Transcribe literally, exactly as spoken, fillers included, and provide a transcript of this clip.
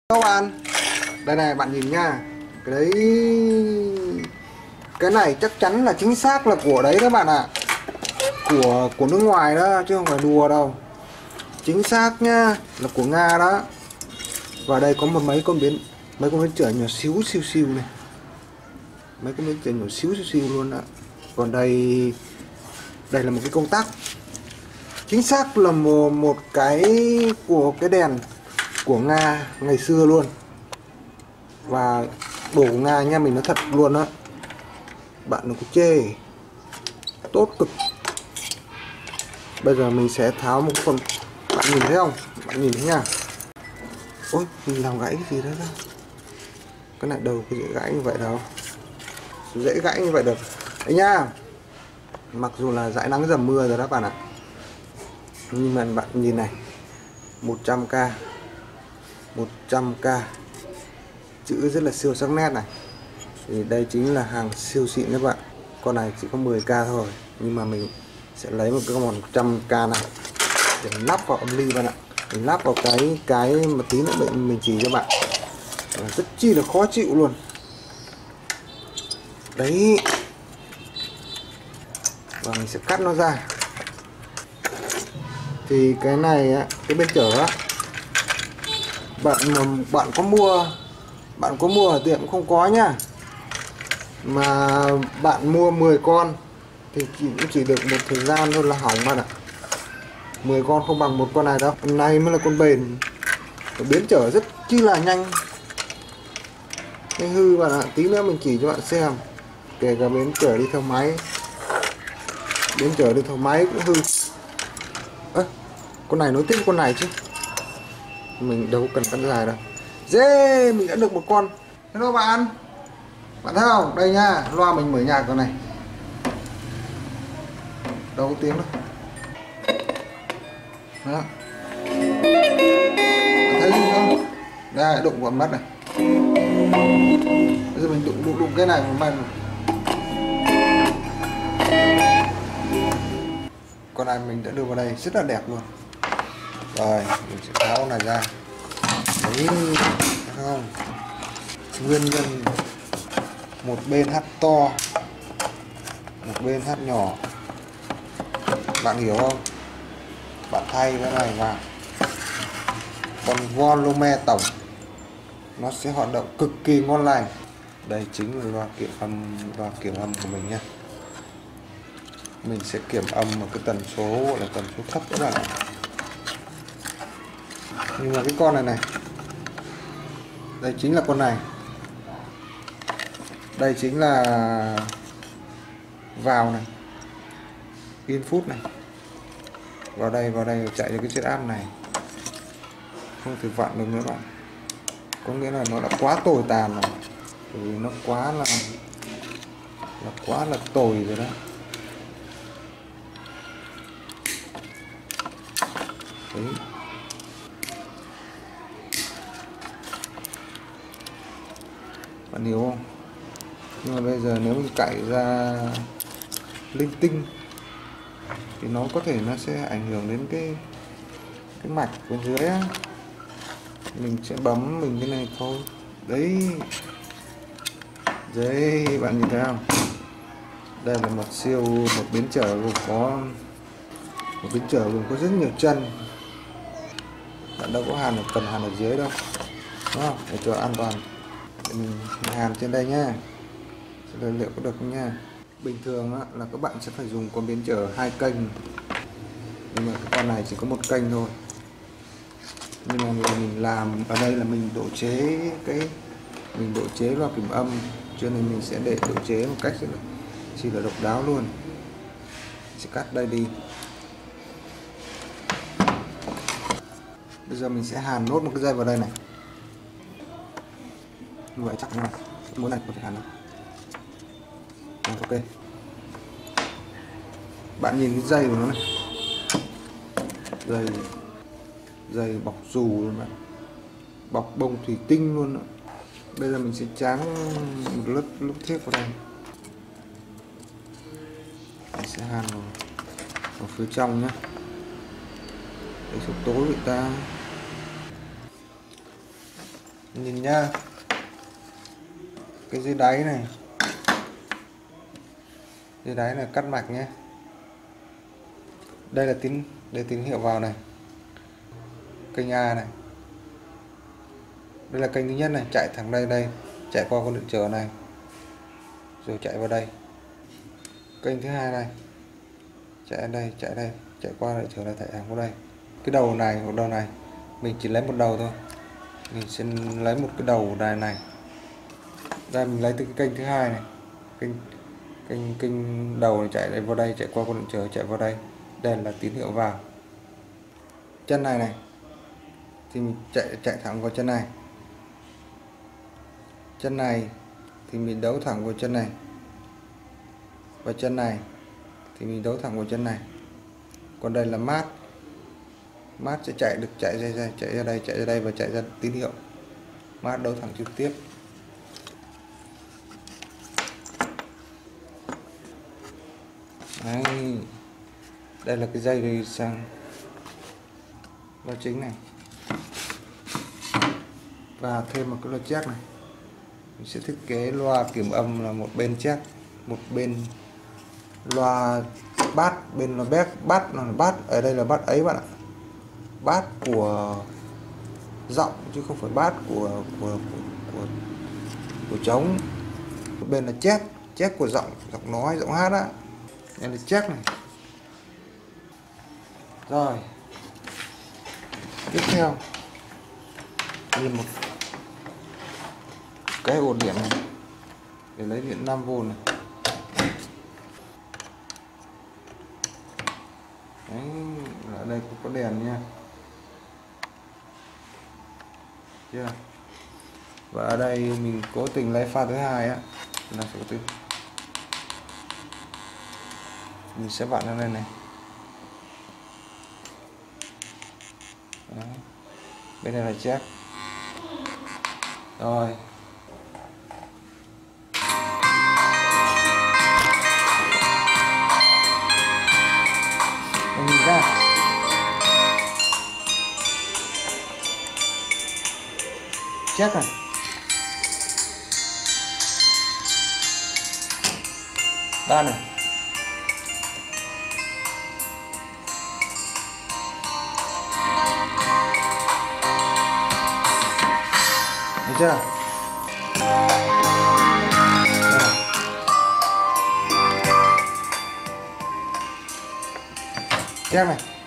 Các bạn, đây này bạn nhìn nha, cái đấy, cái này chắc chắn là chính xác là của đấy các bạn ạ, của của nước ngoài đó chứ không phải đùa đâu, chính xác nhá, là của Nga đó. Và đây có một mấy con biến mấy con biến trở nhỏ xíu siêu siêu này, mấy con biến trở nhỏ xíu siêu siêu luôn đó. Còn đây đây là một cái công tắc, chính xác là một, một cái của cái đèn của Nga ngày xưa luôn, và đồ của Nga nha, mình nói thật luôn đó, bạn đừng có chê, tốt cực. Bây giờ mình sẽ tháo một con, bạn nhìn thấy không, bạn nhìn thấy nha. Ôi mình làm gãy cái gì đó, đó. Cái này đâu có dễ gãy như vậy đâu, dễ gãy như vậy được đấy nha. Mặc dù là dãi nắng dầm mưa rồi đó bạn ạ, nhưng mà bạn nhìn này, một trăm k, một trăm k, chữ rất là siêu sắc nét này, thì đây chính là hàng siêu xịn các bạn. Con này chỉ có mười k thôi, nhưng mà mình sẽ lấy một cái con một trăm k này để mình lắp vào âm ly bạn ạ. Mình lắp vào cái cái mà tí nữa mình, mình chỉ cho bạn, rất chi là khó chịu luôn đấy. Và mình sẽ cắt nó ra. Thì cái này cái bên chở á, bạn mà bạn có mua bạn có mua ở tiệm không có nhá, mà bạn mua mười con thì chỉ cũng chỉ được một thời gian thôi là hỏng bạn ạ. Mười con không bằng một con này đâu. Con này mới là con bền, biến trở rất chi là nhanh. Cái hư bạn ạ, tí nữa mình chỉ cho bạn xem. Kể cả biến trở đi theo máy, biến trở đi theo máy cũng hư. Ơ, à, con này nối tiếp con này chứ, mình đâu cần cắn dài đâu. Dê, mình đã được một con. Hello bạn, bạn thấy không? Đây nha, loa mình mở nhạc con này, đâu có tiếng đâu. Đó, bạn thấy gì không? Đây, đụng vào mắt này. Bây giờ mình đụng đụng, đụng cái này mà con này mình đã đưa vào đây rất là đẹp luôn. Rồi mình sẽ tháo con này ra. Đấy, thấy không? Nguyên nhân một bên hát to, một bên hát nhỏ, bạn hiểu không? Bạn thay cái này vào, còn volume tổng nó sẽ hoạt động cực kỳ ngon lành. Đây chính là loa kiểm âm, loa kiểm âm của mình nha. Mình sẽ kiểm âm một cái tần số gọi là tần số thấp các bạn ạ. Nhưng mà cái con này này, đây chính là con này, đây chính là vào này, input này, vào đây vào đây chạy cho cái chiếc áp này, không thể vặn được nữa bạn. Có nghĩa là nó đã quá tồi tàn rồi, bởi vì nó quá là là quá là tồi rồi đó. Đấy. Bạn hiểu không? Nhưng mà bây giờ nếu mình cạy ra linh tinh thì nó có thể nó sẽ ảnh hưởng đến cái cái mạch bên dưới á. Mình sẽ bấm mình cái này thôi. Đấy. Đấy, bạn nhìn thấy không? Đây là một siêu, một biến trở gồm có một biến trở gồm có rất nhiều chân. Bạn đâu có hàn được, cần hàn ở dưới đâu, đúng không? Để cho an toàn mình hàn trên đây nhá, xem liệu có được không nha. Bình thường á, là các bạn sẽ phải dùng con biến trở hai kênh, nhưng mà cái con này chỉ có một kênh thôi. Nhưng mà mình làm ở đây là mình độ chế cái mình độ chế loa kiểm âm, cho nên mình sẽ để độ chế một cách rất là chỉ là độc đáo luôn. Sẽ cắt đây đi. Bây giờ mình sẽ hàn nốt một cái dây vào đây này, như vậy chắc này, mũi này có thể hàn được. Rồi, ok. Bạn nhìn cái dây của nó này, dây dây bọc dù luôn bạn, bọc bông thủy tinh luôn đó. Bây giờ mình sẽ tráng một lớp lớp thép vào đây, mình sẽ hàn vào, vào phía trong nhé, để cho tối người ta. Nhìn nhá, cái dưới đáy này, dưới đáy là cắt mạch nhé. Đây là tín, đây tín hiệu vào này, kênh A này. Đây là kênh thứ nhất này, chạy thẳng đây đây, chạy qua con điện trở này, rồi chạy vào đây. Kênh thứ hai này, chạy đây, chạy đây, chạy qua điện trở này, chạy thẳng vào đây. Cái đầu này hoặc đầu này, mình chỉ lấy một đầu thôi. Mình sẽ lấy một cái đầu đài này. Đây mình lấy từ cái kênh thứ hai này, kênh kênh kênh đầu này chạy đây vào đây, chạy qua con điện trở, chạy vào đây. Đây là tín hiệu vào. Chân này này thì mình chạy chạy thẳng vào chân này. Chân này thì mình đấu thẳng vào chân này. Và chân này thì mình đấu thẳng vào chân này. Còn đây là mát. Mát sẽ chạy được chạy ra, ra chạy ra đây, chạy ra đây và chạy ra tín hiệu. Mát đấu thẳng trực tiếp. Đấy. Đây là cái dây đi sang loa chính này. Và thêm một cái loa jack này. Mình sẽ thiết kế loa kiểm âm là một bên jack, một bên loa bass, bên loa bass, bass là bass, ở đây là bass ấy bạn ạ. Bass của giọng chứ không phải bass của của của của, của trống. Một bên là chép, chép của giọng, giọng nói, giọng hát á. Đây là jack này. Rồi. Tiếp theo đây là một cái ổ điện này để lấy điện năm vôn này. Đấy, ở đây cũng có đèn nha. Chưa? Và ở đây mình cố tình lấy pha thứ hai á, là số tư. Mình sẽ vặn ra đây này. Đấy. Bên này là jack. Rồi. Mình nhìn ra. Jack này. Ba này. Được chưa? Jack này.